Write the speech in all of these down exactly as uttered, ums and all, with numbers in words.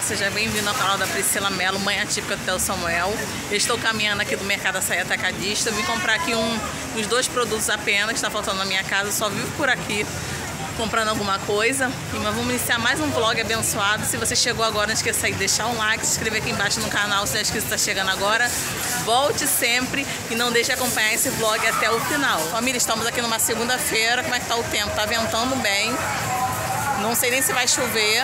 seja bem-vindo ao canal da Priscila Mello, mãe atípica do Theo Samuel. Eu estou caminhando aqui do Mercado Açaí Atacadista. Eu vim comprar aqui um, uns dois produtos apenas que está faltando na minha casa. Eu só vivo por aqui comprando alguma coisa. E nós vamos iniciar mais um vlog abençoado. Se você chegou agora, não esqueça de deixar um like, se inscrever aqui embaixo no canal se é inscrito, está chegando agora. Volte sempre e não deixe de acompanhar esse vlog até o final. Família, estamos aqui numa segunda-feira. Como é que está o tempo? Está ventando bem. Não sei nem se vai chover.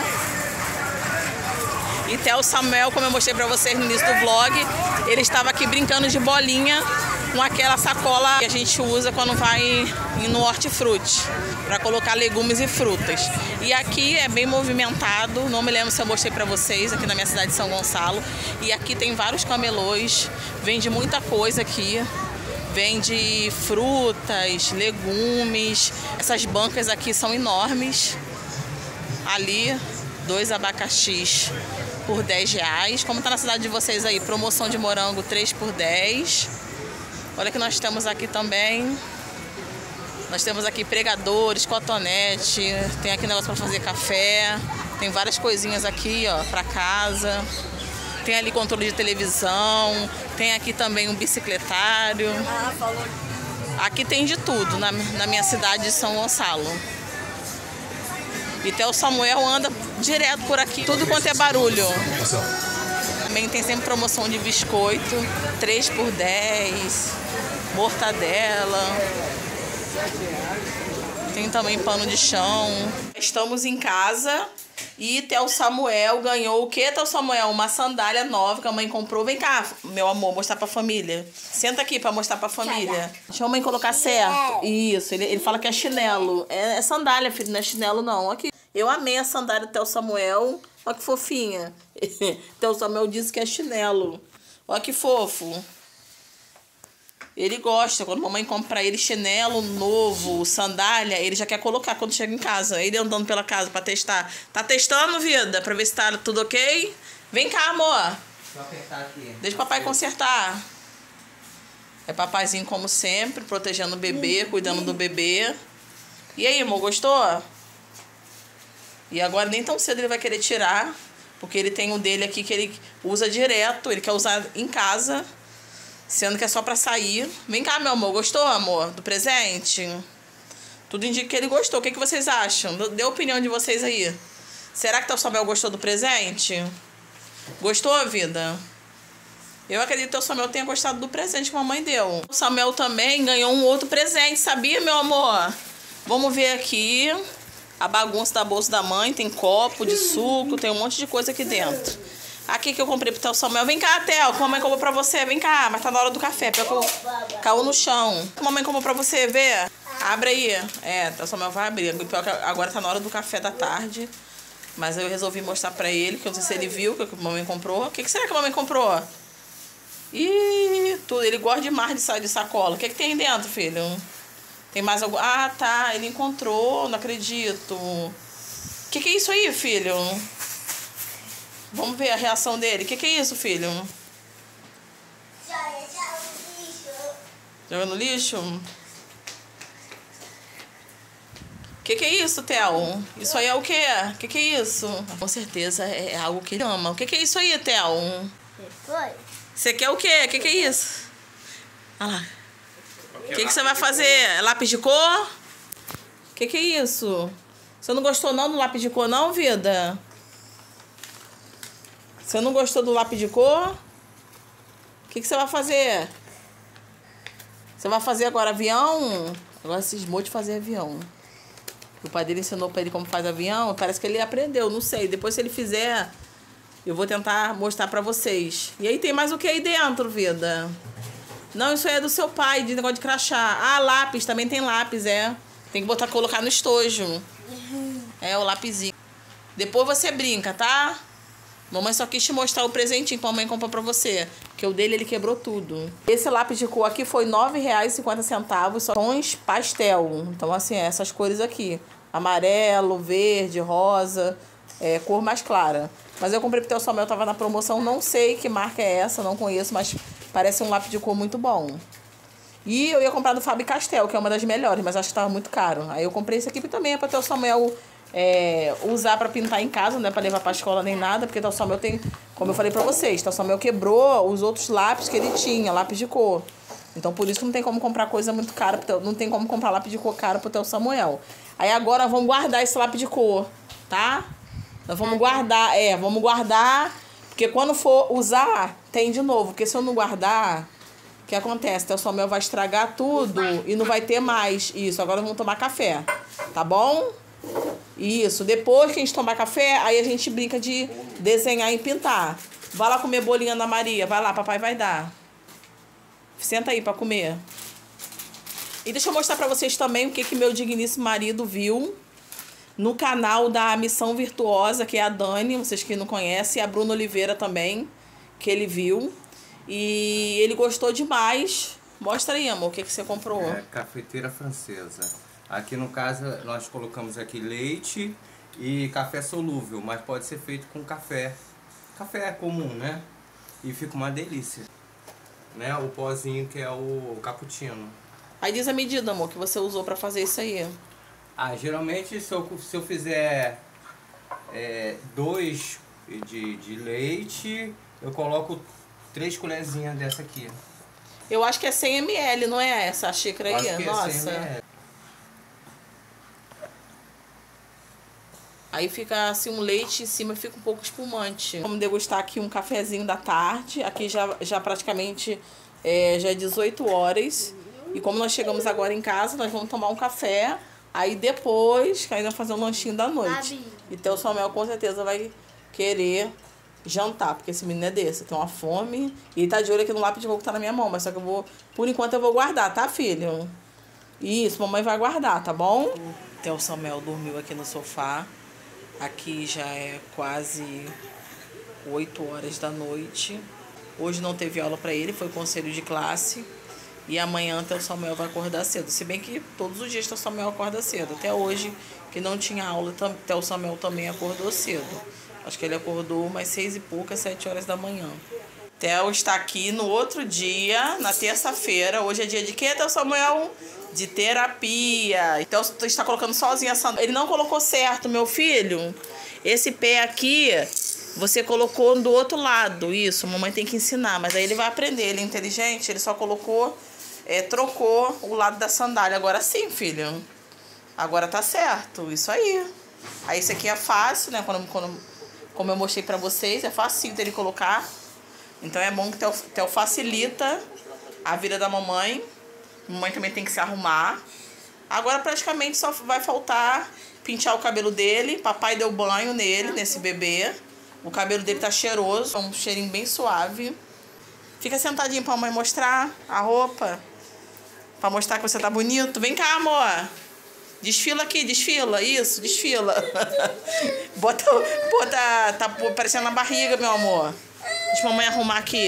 E Theo Samuel, como eu mostrei pra vocês no início do vlog, ele estava aqui brincando de bolinha com aquela sacola que a gente usa quando vai no hortifruti, para colocar legumes e frutas. E aqui é bem movimentado, não me lembro se eu mostrei pra vocês, aqui na minha cidade de São Gonçalo. E aqui tem vários camelôs, vende muita coisa aqui. Vende frutas, legumes. Essas bancas aqui são enormes. Ali, dois abacaxis por dez reais. Como tá na cidade de vocês aí? Promoção de morango três por dez. Olha que nós temos aqui também. Nós temos aqui pregadores, cotonete. Tem aqui negócio para fazer café. Tem várias coisinhas aqui, ó, para casa. Tem ali controle de televisão. Tem aqui também um bicicletário. Aqui tem de tudo na, na minha cidade de São Gonçalo. E Theo Samuel anda direto por aqui, tudo quanto é barulho. Também tem sempre promoção de biscoito, três por dez, mortadela. Tem também pano de chão. Estamos em casa e Theo Samuel ganhou o que, Theo Samuel? Uma sandália nova que a mãe comprou. Vem cá, meu amor, mostrar pra família. Senta aqui pra mostrar pra família. Deixa a mãe colocar certo. Isso, ele, ele fala que é chinelo. É, é sandália, filho, não é chinelo não. Aqui. Eu amei a sandália do Theo Samuel. Olha que fofinha. Theo Samuel disse que é chinelo. Olha que fofo. Ele gosta. Quando a mamãe compra pra ele chinelo novo, sandália, ele já quer colocar quando chega em casa. Ele andando pela casa pra testar. Tá testando, vida? Pra ver se tá tudo ok? Vem cá, amor. Deixa eu apertar aqui. Deixa o papai consertar. É papaizinho como sempre, protegendo o bebê, cuidando do bebê. E aí, amor, gostou? E agora nem tão cedo ele vai querer tirar, porque ele tem o dele aqui que ele usa direto, ele quer usar em casa, sendo que é só pra sair. Vem cá, meu amor, gostou, amor, do presente? Tudo indica que ele gostou. O que, que vocês acham? Dê a opinião de vocês aí. Será que o Theo Samuel gostou do presente? Gostou, vida? Eu acredito que o Samuel tenha gostado do presente que a mamãe deu. O Samuel também ganhou um outro presente, sabia, meu amor? Vamos ver aqui. A bagunça da bolsa da mãe, tem copo de suco, tem um monte de coisa aqui dentro. Aqui que eu comprei pro Theo Samuel. Vem cá, Theo, que a mamãe comprou pra você. Vem cá, mas tá na hora do café. Porque caiu no chão. A mamãe comprou pra você, vê. Abre aí. É, Theo Samuel vai abrir. Agora tá na hora do café da tarde. Mas eu resolvi mostrar pra ele, que eu não sei se ele viu que a mamãe comprou. O que, que será que a mamãe comprou? Ih, tudo. Ele gosta demais de sair de sacola. O que, que tem aí dentro, filho? Tem mais algum... Ah, tá. Ele encontrou. Não acredito. O que, que é isso aí, filho? Vamos ver a reação dele. O que, que é isso, filho? Joga no lixo? O que, que é isso, Theo? Isso aí é o quê? O que, que é isso? Com certeza é algo que ele ama. O que, que é isso aí, Theo? Você quer o quê? O que, que é isso? Olha lá. O que, que você vai fazer? É lápis de cor? O que, que é isso? Você não gostou não do lápis de cor não, vida? Você não gostou do lápis de cor? O que, que você vai fazer? Você vai fazer agora avião? Agora cismou de fazer avião. O pai dele ensinou pra ele como faz avião. Parece que ele aprendeu, não sei. Depois se ele fizer, eu vou tentar mostrar pra vocês. E aí tem mais o que aí dentro, vida? Não, isso aí é do seu pai, de negócio de crachá. Ah, lápis, também tem lápis, é. Tem que botar, colocar no estojo. É, o lapisinho. Depois você brinca, tá? Mamãe só quis te mostrar o presentinho que a mamãe comprou pra você. Porque o dele, ele quebrou tudo. Esse lápis de cor aqui foi nove reais e cinquenta centavos. Só tons pastel. Então, assim, essas cores aqui. Amarelo, verde, rosa. É, cor mais clara. Mas eu comprei pro Theo Samuel, tava na promoção. Não sei que marca é essa, não conheço, mas... Parece um lápis de cor muito bom. E eu ia comprar do Faber-Castell, que é uma das melhores, mas acho que tava muito caro. Aí eu comprei esse aqui também, é pra ter o Samuel é, usar pra pintar em casa, não é pra levar pra escola nem nada, porque o Samuel tem, como eu falei pra vocês, o Samuel quebrou os outros lápis que ele tinha, lápis de cor. Então por isso que não tem como comprar coisa muito cara, não tem como comprar lápis de cor caro pro teu Samuel. Aí agora vamos guardar esse lápis de cor, tá? Nós vamos guardar, é, vamos guardar, porque quando for usar, tem de novo, porque se eu não guardar, o que acontece? Teu Samuel vai estragar tudo e não vai ter mais. Isso, agora vamos tomar café, tá bom? Isso, depois que a gente tomar café, aí a gente brinca de desenhar e pintar. Vai lá comer bolinha da Maria, vai lá, papai vai dar. Senta aí pra comer. E deixa eu mostrar pra vocês também o que que meu digníssimo marido viu no canal da Missão Virtuosa, que é a Dani, vocês que não conhecem, e a Bruna Oliveira também, que ele viu. E ele gostou demais. Mostra aí, amor, o que que você comprou. É, cafeteira francesa. Aqui no caso nós colocamos aqui leite e café solúvel, mas pode ser feito com café. Café comum, né? E fica uma delícia. Né? O pozinho que é o cappuccino. Aí diz a medida, amor, que você usou pra fazer isso aí. Ah, geralmente se eu, se eu fizer é, dois de, de leite, eu coloco três colherzinhas dessa aqui. Eu acho que é cem mililitros, não é essa xícara aí? Acho que Nossa. é cem mililitros. Aí fica assim um leite em cima, fica um pouco espumante. Vamos degustar aqui um cafezinho da tarde. Aqui já, já praticamente é, já é dezoito horas. E como nós chegamos agora em casa, nós vamos tomar um café. Aí depois, que ainda fazer um lanchinho da noite. Então o Samuel com certeza vai querer jantar, porque esse menino é desse, tem uma fome. E ele tá de olho aqui no lápis de cor que tá na minha mão, mas só que eu vou, por enquanto eu vou guardar, tá, filho? Isso, mamãe vai guardar, tá bom? Então o Samuel dormiu aqui no sofá. Aqui já é quase oito horas da noite. Hoje não teve aula pra ele, foi conselho de classe. E amanhã até o Samuel vai acordar cedo. Se bem que todos os dias o Samuel acorda cedo. Até hoje, que não tinha aula, até o Samuel também acordou cedo. Acho que ele acordou umas seis e poucas, sete horas da manhã. Theo está aqui no outro dia, na terça-feira. Hoje é dia de quê, Theo Samuel? De terapia. Então tu está colocando sozinho a sandália. Ele não colocou certo, meu filho. Esse pé aqui, você colocou do outro lado. Isso, a mamãe tem que ensinar. Mas aí ele vai aprender. Ele é inteligente, ele só colocou, é, trocou o lado da sandália. Agora sim, filho. Agora tá certo. Isso aí. Aí esse aqui é fácil, né? Quando, quando, como eu mostrei pra vocês, é fácil dele colocar. Então é bom que Theo, Theo facilita a vida da mamãe. Mamãe também tem que se arrumar. Agora praticamente só vai faltar pentear o cabelo dele. Papai deu banho nele, nesse bebê. O cabelo dele tá cheiroso, é um cheirinho bem suave. Fica sentadinho pra mamãe mostrar a roupa. Pra mostrar que você tá bonito. Vem cá, amor. Desfila aqui, desfila. Isso, desfila. Bota, bota, tá parecendo na barriga, meu amor. Deixa a mamãe arrumar aqui.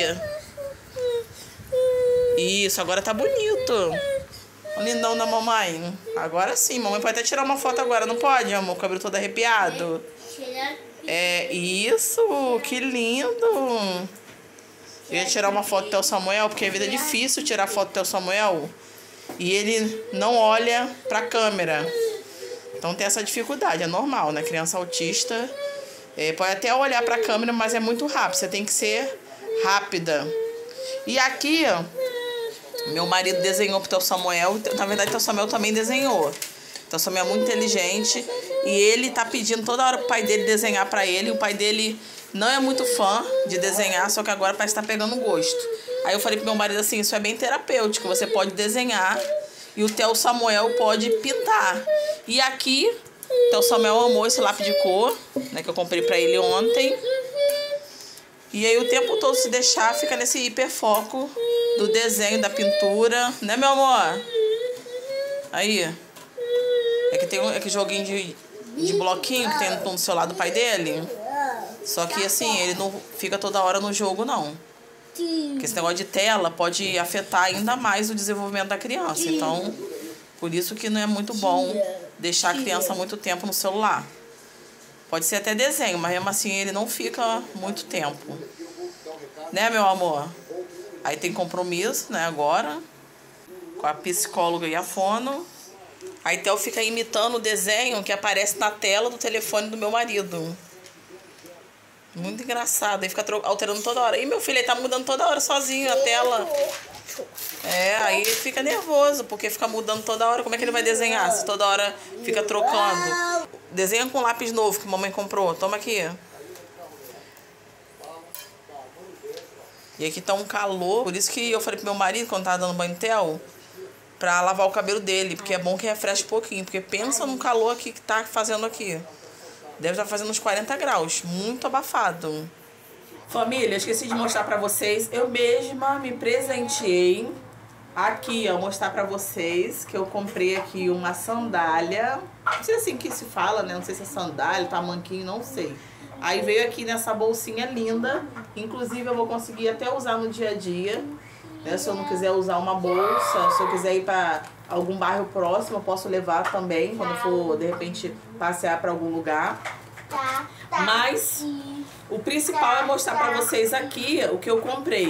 Isso, agora tá bonito. O lindão da mamãe. Agora sim, mamãe pode até tirar uma foto agora, não pode, amor? O cabelo todo arrepiado. É, isso, que lindo. Eu ia tirar uma foto do Theo Samuel, porque a vida é difícil tirar foto do Theo Samuel. E ele não olha pra câmera. Então tem essa dificuldade, é normal, né? Criança autista é, pode até olhar pra câmera, mas é muito rápido. Você tem que ser rápida. E aqui, ó, meu marido desenhou pro Theo Samuel. Na verdade, o Theo Samuel também desenhou. O Theo Samuel é muito inteligente. E ele tá pedindo toda hora pro pai dele desenhar pra ele. O pai dele não é muito fã de desenhar, só que agora parece que tá pegando gosto. Aí eu falei pro meu marido assim, isso é bem terapêutico. Você pode desenhar e o Theo Samuel pode pintar. E aqui, o Theo Samuel amou esse lápis de cor, né, que eu comprei pra ele ontem. E aí o tempo todo, se deixar, fica nesse hiperfoco do desenho, da pintura. Né, meu amor? Aí. É que tem um é que joguinho de, de bloquinho que tem no celular do pai dele. Só que assim, ele não fica toda hora no jogo, não. Porque esse negócio de tela pode afetar ainda mais o desenvolvimento da criança. Então, por isso que não é muito bom deixar a criança muito tempo no celular. Pode ser até desenho, mas mesmo assim ele não fica muito tempo. Né, meu amor? Aí tem compromisso, né, agora. Com a psicóloga e a fono. Aí Theo fica imitando o desenho que aparece na tela do telefone do meu marido. Muito engraçado. Aí fica alterando toda hora. E meu filho, ele tá mudando toda hora sozinho a tela. É, aí ele fica nervoso, porque fica mudando toda hora. Como é que ele vai desenhar se toda hora fica trocando? Desenha com lápis novo que a mamãe comprou. Toma aqui. E aqui tá um calor. Por isso que eu falei pro meu marido, quando tava dando banho no Theo, pra lavar o cabelo dele. Porque é bom que refresque um pouquinho. Porque pensa no calor aqui que tá fazendo aqui. Deve estar fazendo uns quarenta graus. Muito abafado. Família, esqueci de mostrar pra vocês. Eu mesma me presenteei. Aqui, ó, mostrar pra vocês que eu comprei aqui uma sandália. Não sei assim que se fala, né? Não sei se é sandália, tamanquinho, não sei. Aí veio aqui nessa bolsinha linda. Inclusive eu vou conseguir até usar no dia a dia, né? Se eu não quiser usar uma bolsa, se eu quiser ir pra algum bairro próximo, eu posso levar também, quando eu for, de repente, passear pra algum lugar. Mas o principal é mostrar pra vocês aqui o que eu comprei.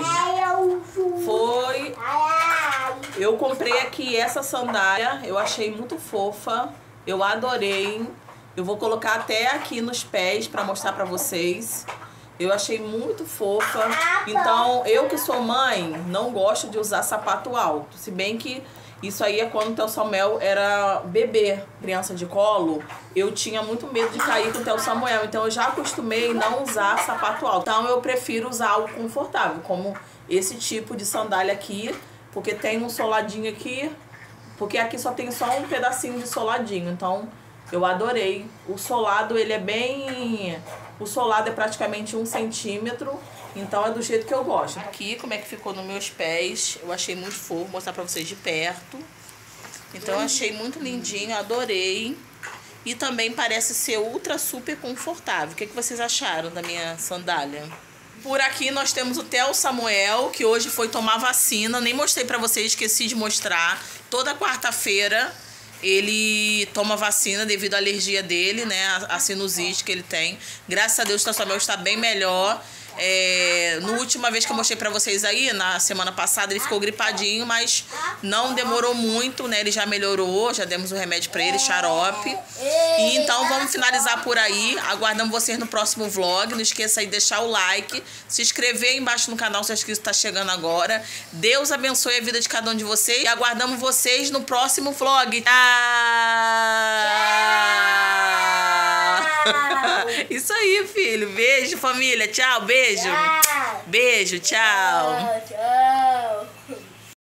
Foi... Eu comprei aqui essa sandália, eu achei muito fofa, eu adorei. Eu vou colocar até aqui nos pés pra mostrar pra vocês. Eu achei muito fofa. Então, eu que sou mãe, não gosto de usar sapato alto. Se bem que isso aí é quando o Theo Samuel era bebê, criança de colo. Eu tinha muito medo de cair com o Theo Samuel. Então, eu já acostumei não usar sapato alto. Então, eu prefiro usar algo confortável, como esse tipo de sandália aqui. Porque tem um soladinho aqui. Porque aqui só tem só um pedacinho de soladinho. Então... eu adorei. O solado, ele é bem... O solado é praticamente um centímetro. Então, é do jeito que eu gosto. Aqui, como é que ficou nos meus pés. Eu achei muito fofo. Vou mostrar pra vocês de perto. Então, eu achei muito lindinho. Adorei. E também parece ser ultra super confortável. O que, que vocês acharam da minha sandália? Por aqui, nós temos o Theo Samuel, que hoje foi tomar vacina. Nem mostrei pra vocês, esqueci de mostrar. Toda quarta-feira... ele toma vacina devido à alergia dele, né? A, a sinusite que ele tem. Graças a Deus o Theo Samuel está bem melhor. É, na última vez que eu mostrei pra vocês aí, na semana passada, ele ficou gripadinho, mas não demorou muito, né? Ele já melhorou, já demos o remédio pra ele, xarope. E então vamos finalizar por aí. Aguardamos vocês no próximo vlog. Não esqueça aí de deixar o like, se inscrever aí embaixo no canal se é inscrito, tá chegando agora. Deus abençoe a vida de cada um de vocês. E aguardamos vocês no próximo vlog. Tchau! Isso aí, filho. Beijo, família. Tchau, beijo. Tchau. Beijo, tchau. Tchau, tchau.